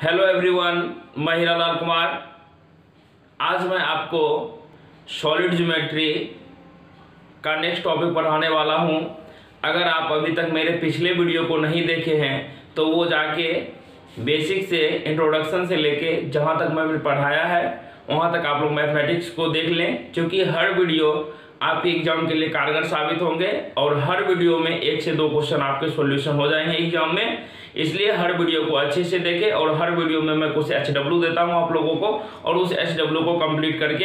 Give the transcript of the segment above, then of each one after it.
Hello everyone, मैं हीरालाल कुमार। आज मैं आपको सॉलिड ज्योमेट्री का नेक्स्ट टॉपिक पढ़ाने वाला हूं। अगर आप अभी तक मेरे पिछले वीडियो को नहीं देखे हैं तो वो जाके बेसिक से इंट्रोडक्शन से लेके जहां तक मैंने पढ़ाया है वहां तक आप लोग मैथमेटिक्स को देख लें, क्योंकि हर वीडियो आपके एग्जाम के लिए कारगर साबित होंगे और हर वीडियो में 1 से 2 क्वेश्चन आपके सॉल्यूशन हो जाएंगे एग्जाम में। इसलिए हर वीडियो को अच्छे से देखें और हर वीडियो में मैं कुछ HW देता हूं आप लोगों को और उस HW को कंप्लीट करके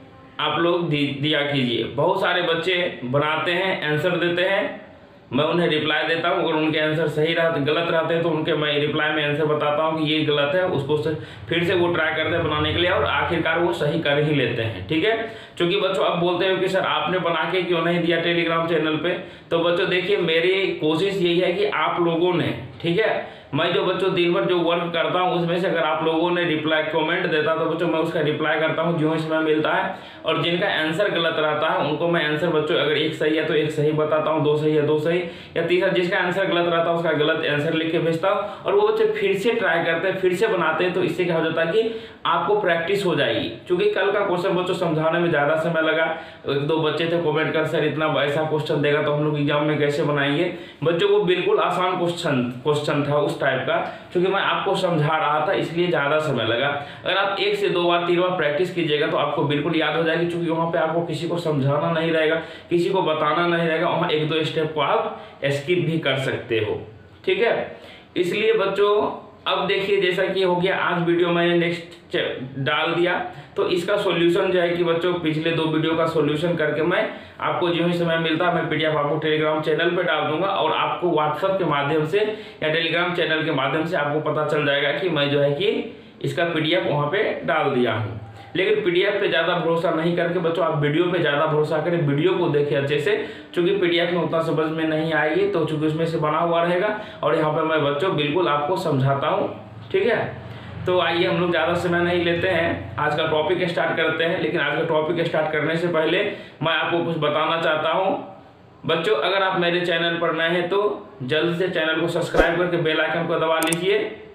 आप लोग दिया कीजिए। बहुत सारे बच्चे बनाते हैं, आंसर देते हैं, मैं उन्हें रिप्लाई देता हूं। अगर उनके आंसर सही रहते गलत रहते हैं तो उनके मैं रिप्लाई में आंसर बताता हूं कि ये गलत है, उसको फिर से वो ट्राई करते हैं बनाने के लिए और आखिरकार वो सही कर ही लेते हैं। ठीक है, क्योंकि बच्चों अब बोलते हो कि सर आपने बना के क्यों नहीं दिया टेलीग्राम चैनल पे। तो बच्चों देखिए, मेरी कोशिश यही है कि आप लोगों ने, ठीक है, मैं जो बच्चों दिन भर जो वर्क करता हूं उसमें से अगर आप लोगों ने रिप्लाई कमेंट देता तो बच्चों मैं उसका रिप्लाई करता हूं जो समय मिलता है। और जिनका आंसर गलत रहता है उनको मैं आंसर बच्चों अगर 1 सही है तो 1 सही बताता हूं, 2 सही है 2 सही, या तीसरा जिसका आंसर गलत रहता है उसका गलत आंसर लिख के भेजता हूं और वो बच्चे फिर से ट्राई करते हैं, फिर से बनाते हैं। तो इससे क्या हो जाता है कि आपको प्रैक्टिस हो जाएगी। क्योंकि कल का क्वेश्चन बच्चों समझाने में ज़्यादा समय लगा। 1-2 बच्चे थे कमेंट कर सर इतना ऐसा क्वेश्चन देगा तो हम लोग एग्जाम में कैसे बनाएंगे। बच्चों वो बिल्कुल आसान क्वेश्चन था उस टाइप का, क्योंकि मैं आपको समझा रहा था इसलिए ज़्यादा समय लगा। अगर आप 1 से 2 बार 3 बार प्रैक्टिस कीजिएगा तो आपको बिल्कुल याद हो जाएगी, क्योंकि वहाँ पे आपको किसी को समझाना नहीं रहेगा, किसी को बताना नहीं रहेगा। वहाँ 1-2 स्टेप को आप स्किप भी कर सकते हो। ठीक है, इसलिए बच्चों अब देखिए जैसा कि हो गया, आज वीडियो मैंने नेक्स्ट डाल दिया तो इसका सॉल्यूशन जो है कि बच्चों पिछले 2 वीडियो का सॉल्यूशन करके मैं आपको जो ही समय मिलता है मैं PDF आपको टेलीग्राम चैनल पे डाल दूंगा और आपको व्हाट्सएप के माध्यम से या टेलीग्राम चैनल के माध्यम से आपको पता चल जाएगा कि मैं जो है कि इसका PDF वहाँ पे डाल दिया हूँ। लेकिन PDF पे ज़्यादा भरोसा नहीं करके बच्चों आप वीडियो पे ज़्यादा भरोसा करें, वीडियो को देखें अच्छे से, क्योंकि PDF में उतना समझ में नहीं आएगी तो चूँकि उसमें से बना हुआ रहेगा और यहाँ पे मैं बच्चों बिल्कुल आपको समझाता हूँ। ठीक है, तो आइए हम लोग ज़्यादा समय नहीं लेते हैं, आज का टॉपिक स्टार्ट करते हैं। लेकिन आज का टॉपिक स्टार्ट करने से पहले मैं आपको कुछ बताना चाहता हूँ। बच्चों अगर आप मेरे चैनल पर नए हैं तो जल्द से चैनल को सब्सक्राइब करके बेल आइकन को दबा लीजिए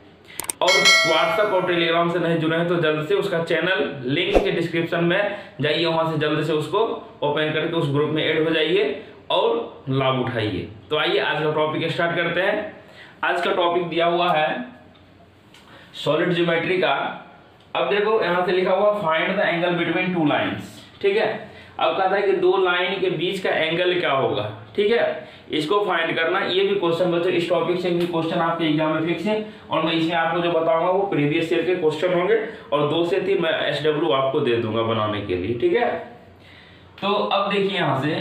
और व्हाट्सएप और टेलीग्राम से नहीं जुड़े हैं तो जल्द से उसका चैनल लिंक के डिस्क्रिप्शन में जाइए, वहां से जल्द से उसको ओपन करके उस ग्रुप में ऐड हो जाइए और लाभ उठाइए। तो आइए आज का टॉपिक स्टार्ट करते हैं। आज का टॉपिक दिया हुआ है सॉलिड ज्योमेट्री का। अब देखो यहाँ से लिखा हुआ find the angle between 2 lines. ठीक है, अब कहता है कि 2 लाइन के बीच का एंगल क्या होगा। ठीक है, इसको फाइंड करना। ये भी क्वेश्चन बच्चों इस टॉपिक से भी क्वेश्चन आपके एग्जाम में फिक्स है और मैं इसमें आपको जो बताऊंगा वो प्रीवियस ईयर के क्वेश्चन होंगे और 2 से 3 मैं SW आपको दे दूंगा बनाने के लिए। ठीक है, तो अब देखिए यहाँ से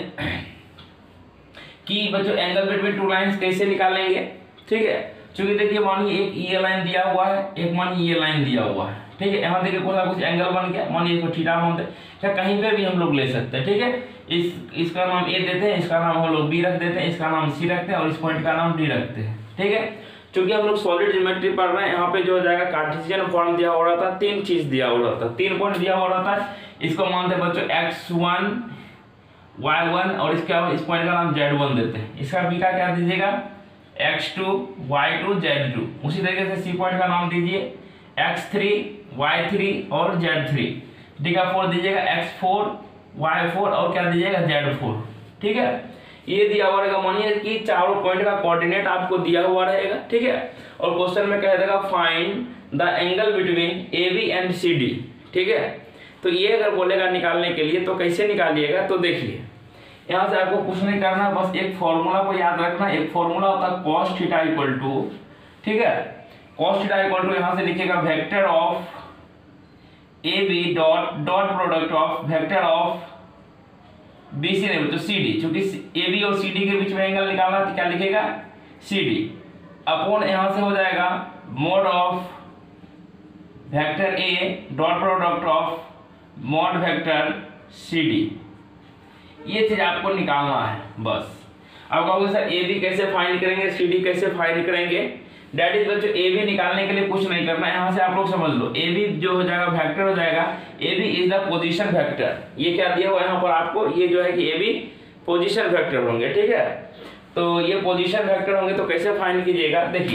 कि बच्चों एंगल बिटवीन 2 लाइन्स कैसे निकालेंगे। ठीक है, क्योंकि देखिए मानिए एक ये लाइन दिया हुआ है, एक मानिए ये लाइन दिया हुआ है। ठीक है, यहाँ देखिए कुछ एंगल बन गया, मानिए इसको थीटा मानते हैं, कहीं पे भी हम लोग ले सकते हैं। ठीक है, इसका नाम A देते हैं, इसका नाम हम लोग B रख देते हैं, इसका नाम C रखते हैं और इस पॉइंट का नाम D रखते हैं। ठीक है, क्योंकि हम लोग सॉलिड ज्योमेट्री पढ़ रहे हैं, यहाँ पे जो हो जाएगा कार्टेशियन फॉर्म दिया हो रहा था, 3 चीज दिया हो रहा था, 3 पॉइंट दिया हो रहा था। इसको मानते हैं बच्चों x1 y1 और इसका इस पॉइंट का नाम z1 देते हैं। इसका B का क्या दीजिएगा x2 y2 z2। उसी तरीके से C पॉइंट का नाम दीजिए x3 y3 और z3। D का 4 दीजिएगा x4 y4 और क्या दीजिएगा z4। ठीक है, ये दिया हुआ रहेगा। मानिए कि चारों पॉइंट का कोऑर्डिनेट आपको दिया हुआ रहेगा। ठीक है, और क्वेश्चन में कह देगा find the angle between AB and CD। ठीक है, तो ये अगर बोलेगा निकालने के लिए तो कैसे निकालिएगा। तो देखिए यहाँ से आपको कुछ नहीं करना, बस एक फॉर्मूला को याद रखना। एक फॉर्मूला होता है cos थीटा इक्वल टू, ठीक है, cos थीटा इक्वल टू यहाँ से लिखेगा vector of AB dot product of vector of BC नहीं तो CD। चूंकि AB और CD के बीच में एंगल निकालना तो क्या लिखेगा CD अपॉन यहाँ से हो जाएगा mod of vector A dot product of mod vector CD। ये चीज आपको निकालना है बस। अब कहोगे सर AB कैसे फाइंड करेंगे, CD कैसे फाइंड करेंगे। डेट इज बच्चों AB निकालने के लिए कुछ नहीं करना है, यहाँ से आप लोग समझ लो AB जो हो जाएगा वेक्टर हो जाएगा AB is the position vector. ये क्या दिया हुआ है यहाँ पर आपको, ये जो है कि AB पोजीशन वेक्टर होंगे। ठीक है, तो ये पोजीशन वेक्टर होंगे तो कैसे फाइंड कीजिएगा। देखिए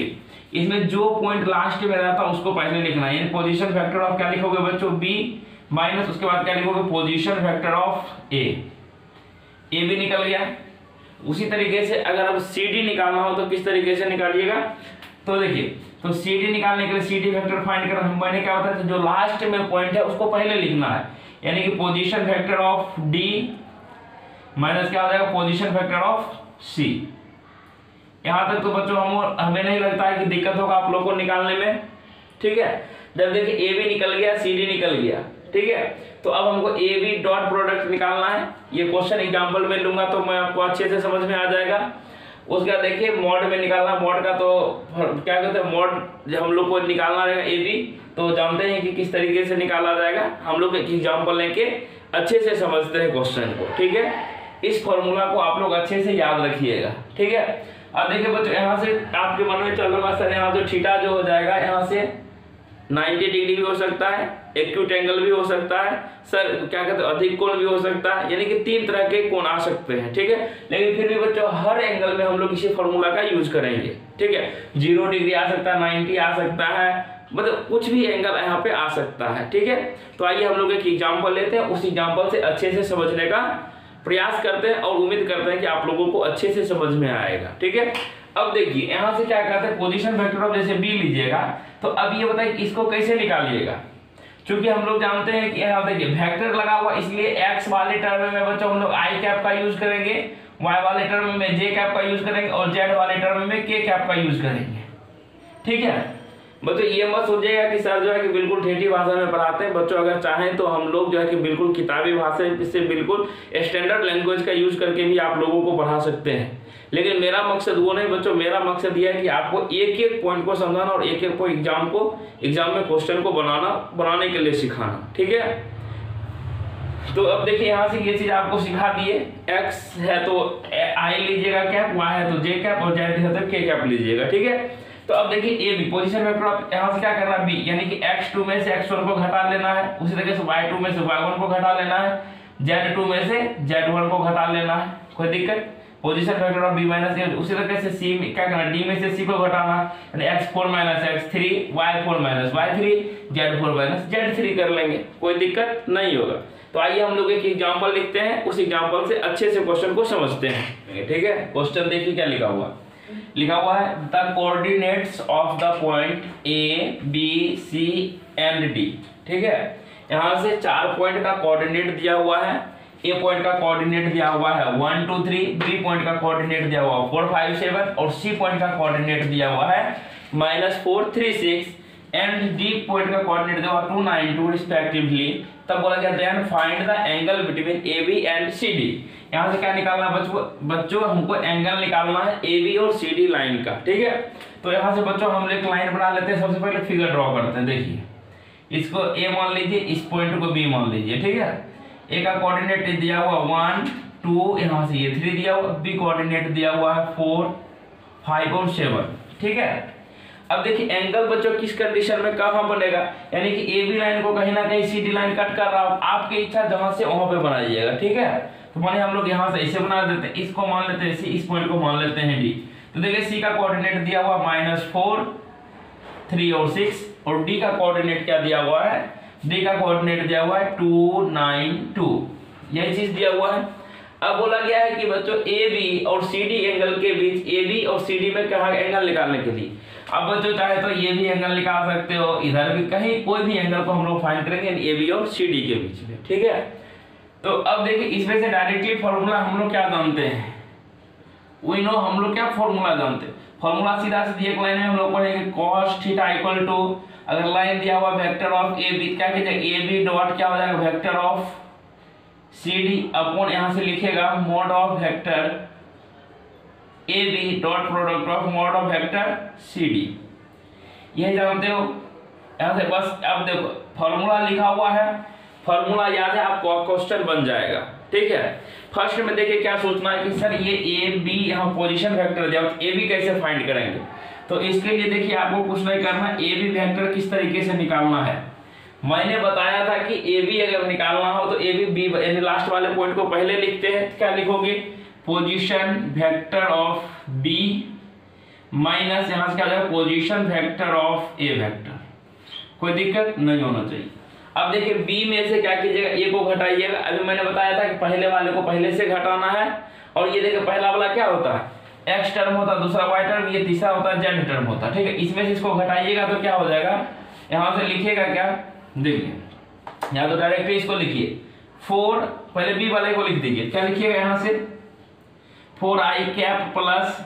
इसमें जो पॉइंट लास्ट में रहता है उसको पहले लिखना है। यानी पोजीशन फैक्टर ऑफ क्या लिखोगे बच्चों, बी माइनस उसके बाद क्या लिखोगे, पोजीशन फैक्टर ऑफ ए भी निकल गया। उसी तरीके से अगर अब सी डी निकालना हो तो किस तरीके से निकालिएगा, तो देखिए, तो सी डी निकालने के लिए सी डी फैक्टर फाइंड करना, मैंने क्या बताया था, जो लास्ट में पॉइंट है उसको पहले लिखना है। यानी कि position factor of D minus क्या हो जाएगा, पोजीशन फैक्टर ऑफ सी। यहां तक तो बच्चों हमें नहीं लगता है कि दिक्कत होगा आप लोगों को निकालने में, ठीक है। जब देखिए ए भी निकल गया, सी डी निकल गया, ठीक है। तो अब हमको ए बी डॉट प्रोडक्ट निकालना है। ये क्वेश्चन एग्जांपल में लूंगा तो मैं आपको अच्छे से समझ में आ जाएगा। उसका देखिए मॉड में निकालना, मॉड का तो क्या कहते हैं, मॉड जब हम लोग को निकालना रहेगा ए बी, तो जानते हैं कि किस तरीके से निकाला जाएगा। हम लोग एक एग्जाम्पल लेके अच्छे से समझते हैं क्वेश्चन को, ठीक है। इस फॉर्मूला को आप लोग अच्छे से याद रखिएगा, ठीक है। अब देखिए बच्चों, यहाँ से आपके मन में चल रहा सर, यहाँ जो थीटा जो हो जाएगा, यहाँ से 90 डिग्री भी हो सकता है, एक्यूट एंगल भी हो सकता है, सर क्या कहते हैं अधिक कोण भी हो सकता है, यानी कि 3 तरह के कोण आ सकते हैं, ठीक है। लेकिन फिर भी बच्चों हर एंगल में हम लोग इसी फॉर्मूला का यूज करेंगे, ठीक है। 0 डिग्री आ सकता है, 90 आ सकता है, मतलब कुछ भी एंगल यहाँ पे आ सकता है, ठीक है। तो आइए हम लोग एक एग्जाम्पल लेते हैं, उस एग्जाम्पल से अच्छे से समझने का प्रयास करते हैं और उम्मीद करते हैं कि आप लोगों को अच्छे से समझ में आएगा, ठीक है। अब देखिए यहाँ से क्या कहते हैं, पोजीशन फैक्टर ऑफ जैसे बी लीजिएगा, तो अब ये बताइए इसको कैसे निकालिएगा। क्योंकि हम लोग जानते हैं कि यहाँ देखिए वेक्टर लगा हुआ, इसलिए एक्स वाले टर्म में बच्चों हम लोग आई कैप का यूज करेंगे, वाई वाले टर्म में जे कैप का यूज करेंगे और जेड वाले टर्म में के कैप का यूज करेंगे, ठीक है। बच्चों ये मत सोचिएगा कि सर जो है कि बिल्कुल ठेठी भाषा में पढ़ाते हैं। बच्चों अगर चाहें तो हम लोग जो है कि बिल्कुल किताबी भाषा से बिल्कुल स्टैंडर्ड लैंग्वेज का यूज करके भी आप लोगों को पढ़ा सकते हैं। लेकिन मेरा मकसद वो नहीं बच्चों, मेरा मकसद यह है कि आपको एक एक पॉइंट को समझाना और एक एक को एग्जाम में क्वेश्चन को बनाने के लिए सिखाना, ठीक है। तो अब देखिए यहाँ से ये चीज आपको सिखा दिए, एक्स है तो आई लीजिएगा कैप, वाई है तो जे कैप और जेड है तो के कैप लीजिएगा, ठीक है। तो अब देखिए A B position vector of, यहाँ से क्या करना है बी, यानी कि x2 में से x1 को घटा लेना है, उसी तरीके से y2 में से y1 को घटा लेना है, z2 में से z1 को घटा लेना है, कोई दिक्कत। Position vector of b minus A, उसी तरीके से c में क्या करना है, d में से c को घटाना है, यानी x4 minus x3, y4 minus y3, z4 minus z3 कर लेंगे, कोई दिक्कत नहीं होगा। तो आइए हम लोग एक एग्जाम्पल लिखते हैं, उस एग्जाम्पल से अच्छे से क्वेश्चन को समझते हैं, ठीक है। क्वेश्चन देखिए क्या लिखा हुआ है, the coordinates of the point A B C and D, ठीक है। यहाँ से 4 पॉइंट का कोऑर्डिनेट दिया हुआ है, ए पॉइंट का कोऑर्डिनेट दिया हुआ है 1 2 3, बी पॉइंट का कोऑर्डिनेट दिया हुआ है 4 5 7 और सी पॉइंट का कोऑर्डिनेट दिया हुआ है -4 3 6 एंड डी पॉइंट का कोऑर्डिनेट दिया हुआ 2 9 2 रिस्पेक्टिवली। तब बोला गया then find the angle between A B and C D. यहाँ से क्या निकालना है बच्चों हमको एंगल निकालना है ए बी और सी डी लाइन का, ठीक है। तो यहाँ से बच्चों हम एक लाइन बना लेते हैं, सबसे पहले फिगर ड्रॉ करते हैं। देखिए इसको ए मान लीजिए, इस पॉइंट को बी मान लीजिए, ठीक है। ए का कोऑर्डिनेट दिया हुआ 1 2, यहाँ से ये 3 दिया हुआ, बी कोऑर्डिनेट दिया हुआ है 4 5 और 7, ठीक है। अब देखिए एंगल बच्चों किस कंडीशन में कहाँ बनेगा, यानी कि ए बी लाइन को कहीं ना कहीं सी डी लाइन कट कर रहा हो, आपकी इच्छा जहां से वहां पे बनाइएगा, ठीक है। तो माने हम लोग यहाँ से इसे बना देते हैं, इसको मान लेते हैं सी, इस पॉइंट को मान लेते हैं डी। तो देखिए सी का कोऑर्डिनेट दिया हुआ -4 3 और 6 और डी का कोऑर्डिनेट क्या दिया हुआ है, डी का कोऑर्डिनेट दिया हुआ है 2 9 2, यही चीज दिया हुआ है। अब बोला गया है कि बच्चों ए बी और सी डी एंगल के बीच, ए बी और सी डी में कहाँ एंगल निकालने के लिए, अब बच्चों चाहे तो ये भी एंगल निकाल सकते हो, इधर भी कहीं कोई भी एंगल को हम लोग फाइंड करेंगे ए बी और सी डी के बीच में, ठीक है। तो अब देखिए इसमें से डायरेक्टली फॉर्मूला हम लोग क्या जानते हैं, वी नो, हम लोग क्या फॉर्मूला जानते हैं। फॉर्मूला सीधा सीधा एक लाइन में हम लोग पढ़ेंगे cos थीटा इक्वल टू, अगर लाइन दिया हुआ वेक्टर ऑफ ए बी, क्या कीजिएगा ए बी डॉट क्या हो जाएगा vector of C D upon यहाँ से लिखेगा mod of vector A B dot product of mod of vector C D, यही जानते हो। यहाँ से बस अब देखो फॉर्मूला लिखा हुआ है, फॉर्मूला याद है आपको, क्वेश्चन बन जाएगा, ठीक है। फर्स्ट में देखिए क्या सोचना है कि सर ये ए बी यहाँ पोजीशन वेक्टर दिया, ए बी कैसे फाइंड करेंगे। तो इसके लिए देखिए आपको कुछ नहीं करना, ए बी वेक्टर किस तरीके से निकालना है। मैंने बताया था कि ए बी अगर निकालना हो तो ए बी यानी लास्ट वाले पॉइंट को पहले लिखते हैं, क्या लिखोगे position vector of B minus यहाँ से क्या हो जाएगा position vector of A vector, कोई दिक्कत नहीं होना चाहिए। अब देखिए बी में से क्या कीजिएगा, ए को घटाइएगा। अभी मैंने बताया था कि पहले वाले को पहले से घटाना है। और ये देखिए पहला वाला क्या होता है एक्स टर्म होता है, दूसरा वाई टर्म, ये तीसरा होता है जेड टर्म होता है, ठीक है। इसमें से इसको घटाइएगा तो क्या हो जाएगा, यहाँ से लिखिएगा क्या, देखिए यहाँ तो डायरेक्टली इसको लिखिए 4, पहले बी वाले को लिख दीजिए, क्या लिखिएगा यहाँ से 4i cap plus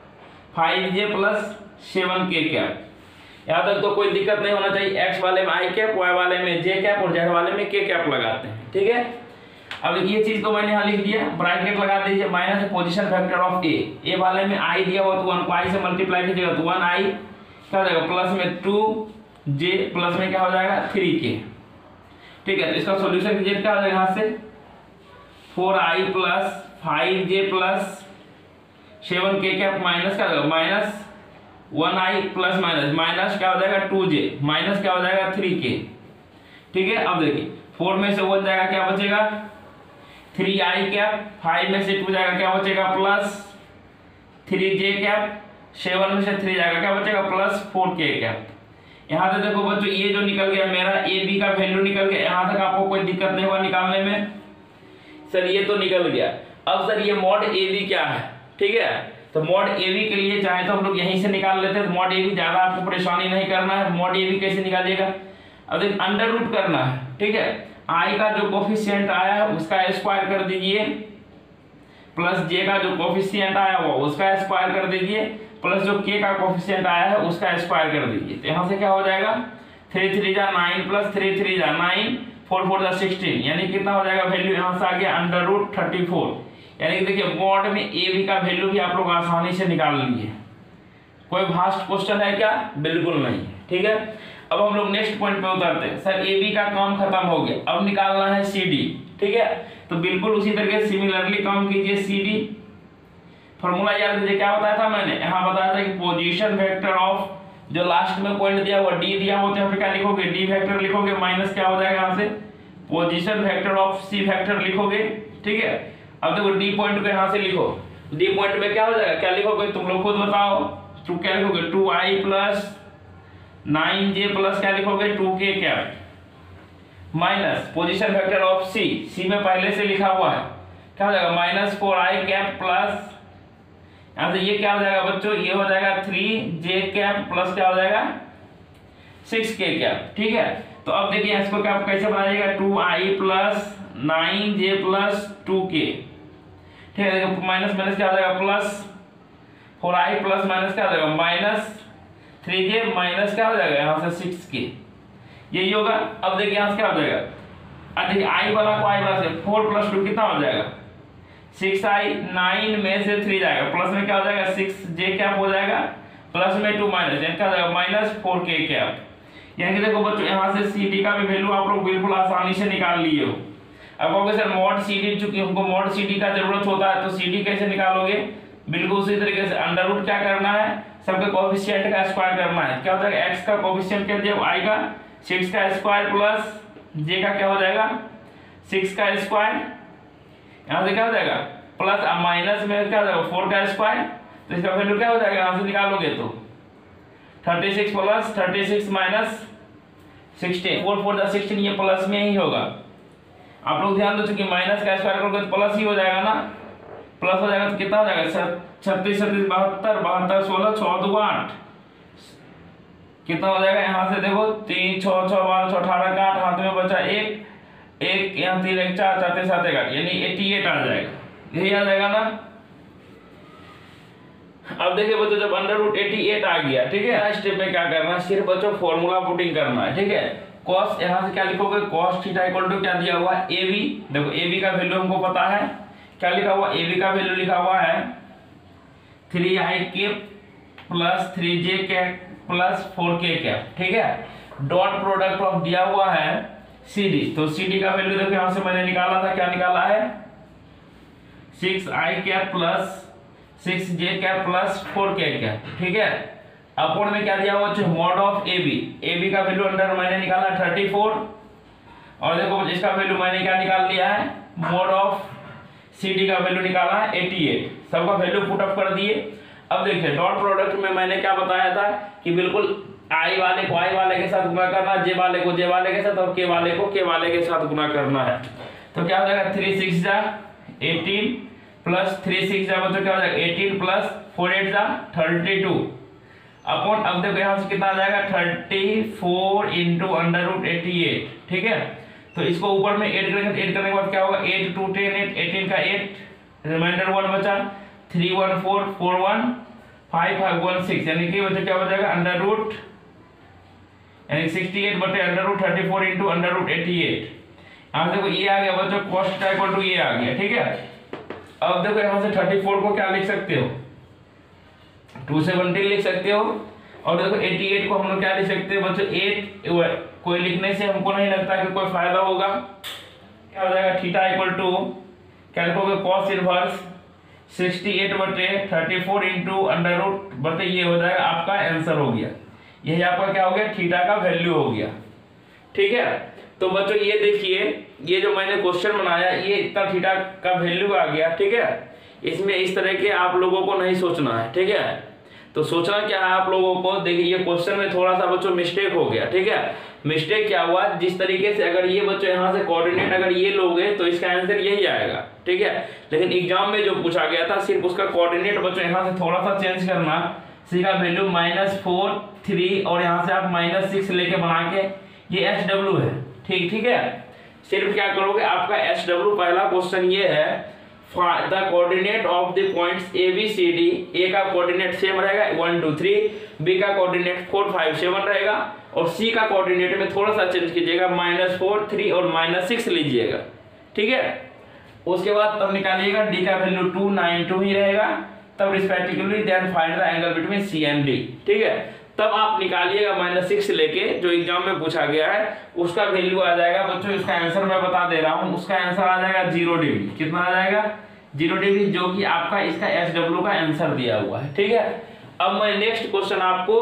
5j plus 7k cap. यहाँ तक तो कोई दिक्कत नहीं होना चाहिए। एक्स वाले में आई कैप, वाई वाले में जे कैप और जेड वाले में के कैप लगाते हैं, ठीक है। अब ये चीज को मैंने यहाँ लिख दिया, ब्रैकेट लगा दीजिए, minus position factor of A वाले में आई दिया हुआ तो 1 को आई से मल्टीप्लाई कीजिएगा तो 1i क्या हो जाएगा प्लस में 2j प्लस में क्या हो जाएगा 3k, ठीक है। तो इसका सोल्यूशन कीजिए, क्या हो जाएगा यहाँ से 4i plus 5j plus 7k cap minus क्या हो जाएगा minus 1i plus minus minus क्या हो जाएगा 2j माइनस क्या हो जाएगा 3k, ठीक है। अब देखिए 4 में से 1 जाएगा, क्या बचेगा 3i कैप, 5 में से 2 जाएगा, क्या बचेगा प्लस 3j कैप, 7 में से 3 जाएगा, क्या बचेगा प्लस 4k कैप। यहाँ तक देखो बच्चों ये जो निकल गया मेरा ए बी का वैल्यू निकल गया, यहाँ तक आपको कोई दिक्कत नहीं हुआ निकालने में। सर ये तो निकल गया। अब सर ये मॉड ए बी क्या है, ठीक है। तो मॉड ए बी के लिए चाहे तो हम लोग यहीं से निकाल लेते हैं, तो मॉड ए बी ज्यादा आपको परेशानी नहीं करना है। मॉड ए बी कैसे निकालिएगा, अब देखिए अंडर रूट करना है, ठीक है। आई का जो कोफिशिएंट आया है उसका स्क्वायर कर दीजिए, प्लस जे का जो कोफिशिएंट आया हुआ उसका स्क्वायर कर दीजिए, प्लस जो के का कोफिशिएंट आया है उसका स्क्वायर कर दीजिए। तो यहाँ से क्या हो जाएगा 3 3 जा 9 प्लस 3 3 जा 9 4 4 जा 16, यानी कितना हो जाएगा वैल्यू यहाँ से आ गया अंडर रूट 34। यानी कि देखिए मॉड में ए बी का वैल्यू भी आप लोग आसानी से निकाल लिए। कोई भास्ट क्वेश्चन है क्या, बिल्कुल नहीं, ठीक है। अब हम लोग नेक्स्ट पॉइंट पे उतरते हैं। सर ए बी का काम खत्म हो गया, अब निकालना है सी डी, ठीक है। तो बिल्कुल उसी तरीके से सिमिलरली काम कीजिए सी डी। फॉर्मूला याद कीजिए, क्या बताया था मैंने, यहाँ बताया था कि पोजीशन वेक्टर ऑफ जो लास्ट में पॉइंट दिया हुआ डी दिया हुआ, तो क्या लिखोगे डी वेक्टर लिखोगे माइनस क्या हो जाएगा यहाँ से position vector of C vector लिखोगे, ठीक है। अब देखो डी पॉइंट को यहाँ से लिखो, डी पॉइंट में क्या हो जाएगा, क्या लिखोगे तुम लोग खुद बताओ, तो क्या लिखोगे 2i प्लस 9j प्लस क्या लिखोगे 2k cap minus position vector of C, C में पहले से लिखा हुआ है, क्या हो जाएगा माइनस 4i कैप प्लस यहाँ से ये क्या हो जाएगा बच्चों, ये हो जाएगा 3j कैप प्लस क्या हो जाएगा 6k कैप, ठीक है। तो अब देखिए इसको क्या कैसे बनाइएगा 2i plus 9j plus 2k, ठीक है। देखो माइनस माइनस क्या हो जाएगा प्लस 4i प्लस माइनस क्या हो जाएगा माइनस 3j माइनस क्या हो जाएगा यहाँ से 6k, यही होगा। अब देखिए यहाँ से क्या हो जाएगा, अब देखिए i वाला को i वाला से 4 प्लस 2 कितना हो जाएगा 6i, 9 में से 3 जाएगा, प्लस में क्या हो जाएगा 6j कैप हो जाएगा, प्लस में 2 माइनस यानी क्या हो जाएगा माइनस 4k कैप। यानी कि देखो बच्चों यहाँ से सी डी का भी वैल्यू आप लोग बिल्कुल आसानी से निकाल लिए हो। अब कहोगे सर मॉड सी डी, चूंकि हमको मॉड सी डी का जरूरत होता है तो सी डी कैसे निकालोगे, बिल्कुल उसी तरीके से अंडर रूट क्या करना है सबके कोएफिशिएंट का स्क्वायर करना है। क्या हो जाएगा x का कोएफिशिएंट क्या दिया i का 6 का स्क्वायर प्लस j का क्या हो जाएगा 6 का स्क्वायर, यहाँ से क्या हो जाएगा प्लस माइनस में क्या हो जाएगा 4 का स्क्वायर, तो इसका वैल्यू क्या हो जाएगा यहाँ से निकालोगे तो 36 प्लस 36 माइनस 16 4 4 16, ये प्लस में ही होगा। आप लोग ध्यान दो चूंकि माइनस का स्क्वायर करोगे तो प्लस ही हो जाएगा ना, प्लस हो जाएगा तो कितना हो जाएगा 36 36 72 72 16 6 2 8, कितना हो जाएगा यहाँ से देखो 3 6 6 12 6 18 का 8 हाथ में बचा 1 1 यहाँ 3 1 4 4 7 8 यानी 88 आ जाएगा, यही आ जाएगा ना। अब देखिए बच्चों जब अंडर रूट 88 आ गया, ठीक है, स्टेप में क्या करना है सिर्फ बच्चों फॉर्मूला पुटिंग करना है, ठीक है। cos यहाँ से क्या लिखोगे cos थीटा इक्वल टू क्या दिया हुआ है ab, देखो ab का वैल्यू हमको पता है, क्या लिखा हुआ ab का वैल्यू लिखा हुआ है 3i cap plus 3j cap plus 4k cap, ठीक है। डॉट प्रोडक्ट ऑफ दिया हुआ है cd, तो cd का वैल्यू देखो यहाँ से मैंने निकाला था, क्या निकाला है 6i cap plus 6j cap plus 4k cap, ठीक है। अपॉन में क्या दिया हुआ है मॉड ऑफ ab का वैल्यू अंडर मैंने निकाला 34, और देखो इसका वैल्यू मैंने क्या निकाल लिया है मॉड ऑफ cd का वैल्यू निकाला है 88, सबका वैल्यू पुट अप कर दिए। अब देखिए डॉट प्रोडक्ट में मैंने क्या बताया था कि बिल्कुल आई वाले को आई वाले के साथ गुना करना, जे वाले को जे वाले के साथ और के वाले को के वाले के साथ गुना करना है। तो क्या हो जाएगा 3 6 जा 18 प्लस 3 6 जा बच्चों क्या हो जाएगा 18 प्लस 4 8 जा 32 अपॉन, अब देखो यहाँ से कितना आ जाएगा 34 इंटू अंडर रूट 88, ठीक है। तो इसको ऊपर में 8 करेंगे, 8 करने के बाद क्या होगा 8 2 10 8, 18 का 8 रिमाइंडर 1 बचा 3 1 4 4 1 5 5 1 6, यानी कि बच्चों क्या हो जाएगा अंडर रूट यानी 68 बटे under root 34 into under root 88। यहाँ देखो ये आ गया बच्चों cos थीटा इक्वल टू ये आ गया, ठीक है। अब देखो यहाँ से 34 को क्या लिख सकते हो 270 लिख सकते हो, और देखो 88 को हम लोग क्या लिख सकते हो बच्चों 8, कोई लिखने से हमको नहीं लगता कि कोई फायदा होगा। क्या हो जाएगा थीटा इक्वल टू क्या लिखोगे cos इनवर्स 68 बटे 34 इंटू अंडर रूट बटे ये हो जाएगा आपका आंसर हो गया। यही आपका क्या हो गया थीटा का वैल्यू हो गया, ठीक है। तो बच्चों ये देखिए ये जो मैंने क्वेश्चन बनाया ये इतना थीटा का वैल्यू आ गया, ठीक है। इसमें इस तरह के आप लोगों को नहीं सोचना है, ठीक है। तो सोचना क्या है आप लोगों को, देखिए ये क्वेश्चन में थोड़ा सा बच्चों मिस्टेक हो गया, ठीक है। मिस्टेक क्या हुआ, जिस तरीके से अगर ये बच्चों यहाँ से कोऑर्डिनेट अगर ये लोगे तो इसका आंसर यही आएगा, ठीक है। लेकिन एग्जाम में जो पूछा गया था सिर्फ उसका कोऑर्डिनेट बच्चों यहाँ से थोड़ा सा चेंज करना, सी का वैल्यू -4 3 और यहाँ से आप -6 लेके बना के ये SW है, ठीक है। सिर्फ क्या करोगे आपका SW पहला क्वेश्चन ये है the coordinate of the points ABCD, A का कोऑर्डिनेट सेम रहेगा 1 2 3, बी का कोऑर्डिनेट 4 5 7 रहेगा और सी का कोऑर्डिनेट में थोड़ा सा चेंज कीजिएगा -4 3 और -6 लीजिएगा, ठीक है। उसके बाद तब निकालिएगा डी का वैल्यू 2 9 2 ही रहेगा, तब respectively then find the angle between C and D, ठीक है। तब आप निकालिएगा -6 लेके जो एग्जाम में पूछा गया है उसका वैल्यू आ जाएगा बच्चों, इसका आंसर मैं बता दे रहा हूं, उसका आंसर आ जाएगा 0 डिग्री। कितना आ जाएगा 0 डिग्री, जो कि आपका इसका SW का आंसर दिया हुआ है, ठीक है। अब मैं नेक्स्ट क्वेश्चन आपको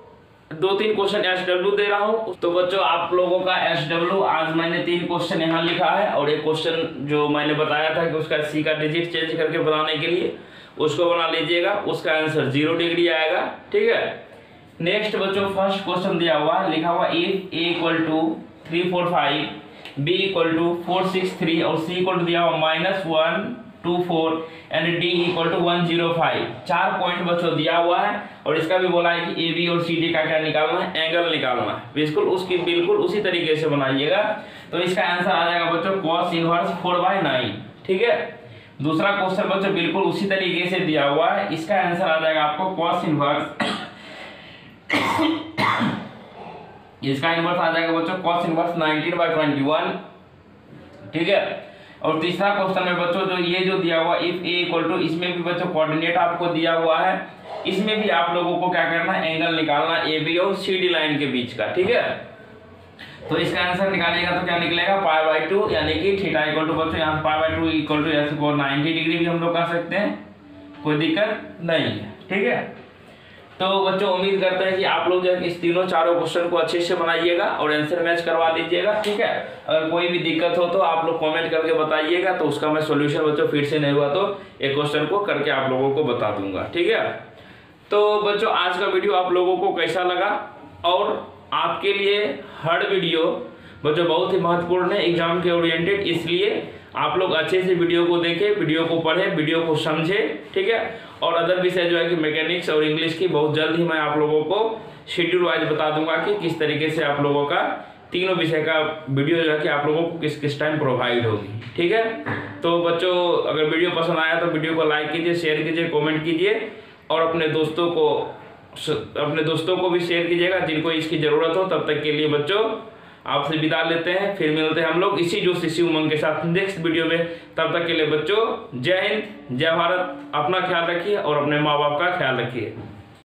2-3 क्वेश्चन SW दे रहा हूं। तो बच्चों आप लोगों का SW आज मैंने 3 क्वेश्चन यहाँ लिखा है और एक क्वेश्चन जो मैंने बताया था कि उसका सी का डिजिट चेंज करके बनाने के लिए उसको बना लीजिएगा, उसका आंसर 0 डिग्री आएगा, ठीक है। नेक्स्ट बच्चों फर्स्ट क्वेश्चन दिया हुआ लिखा हुआ if A equal to 3 4 5, B equal to 4 6 3 और C इक्वल टू दिया हुआ -1 2 4 and D equal to 1 0 5। 4 point बच्चों दिया हुआ है और इसका भी बोला है कि AB और CD का क्या निकालना है, एंगल निकालना है। बिल्कुल उसी तरीके से बनाइएगा। तो इसका आंसर आ जाएगा बच्चों cos इनवर्स 4/9, ठीक है। दूसरा क्वेश्चन बच्चों बिल्कुल उसी तरीके से दिया हुआ है, इसका आंसर आ जाएगा आपको cos इनवर्स इसका इनवर्स आ जाएगा बच्चों cos इनवर्स 19/21, ठीक है। और तीसरा क्वेश्चन में बच्चों जो ये जो दिया हुआ इफ A इक्वल टू, इसमें भी बच्चों कोऑर्डिनेट आपको दिया हुआ है, इसमें भी आप लोगों को क्या करना है एंगल निकालना AB और CD लाइन के बीच का, ठीक है। तो इसका आंसर निकालिएगा तो क्या निकलेगा π/2, यानी कि थीटा इक्वल टू बच्चों यहाँ π/2 इक्वल टू ऐसे 90 डिग्री भी हम लोग कर सकते हैं, कोई दिक्कत नहीं है, ठीक है। तो बच्चों उम्मीद करते हैं कि आप लोग जो है इस तीनों चारों क्वेश्चन को अच्छे से बनाइएगा और आंसर मैच करवा लीजिएगा, ठीक है। अगर कोई भी दिक्कत हो तो आप लोग कमेंट करके बताइएगा, तो उसका मैं सॉल्यूशन बच्चों फिर से नहीं हुआ तो एक क्वेश्चन को करके आप लोगों को बता दूंगा, ठीक है। तो बच्चों आज का वीडियो आप लोगों को कैसा लगा, और आपके लिए हर वीडियो बच्चों बहुत ही महत्वपूर्ण है एग्जाम के ओरिएंटेड, इसलिए आप लोग अच्छे से वीडियो को देखें, वीडियो को पढ़ें, वीडियो को समझें, ठीक है। और अदर विषय जो है कि मैकेनिक्स और इंग्लिश की बहुत जल्द ही मैं आप लोगों को शेड्यूल वाइज बता दूंगा कि किस तरीके से आप लोगों का तीनों विषय का वीडियो जो है कि आप लोगों को किस किस टाइम प्रोवाइड होगी, ठीक है। तो बच्चों अगर वीडियो पसंद आया तो वीडियो को लाइक कीजिए, शेयर कीजिए, कमेंट कीजिए और अपने दोस्तों को भी शेयर कीजिएगा जिनको इसकी ज़रूरत हो। तब तक के लिए बच्चों आपसे विदा लेते हैं, फिर मिलते हैं हम लोग इसी जोश इसी उमंग के साथ नेक्स्ट वीडियो में। तब तक के लिए बच्चों जय हिंद, जय भारत, अपना ख्याल रखिए और अपने माँ बाप का ख्याल रखिए।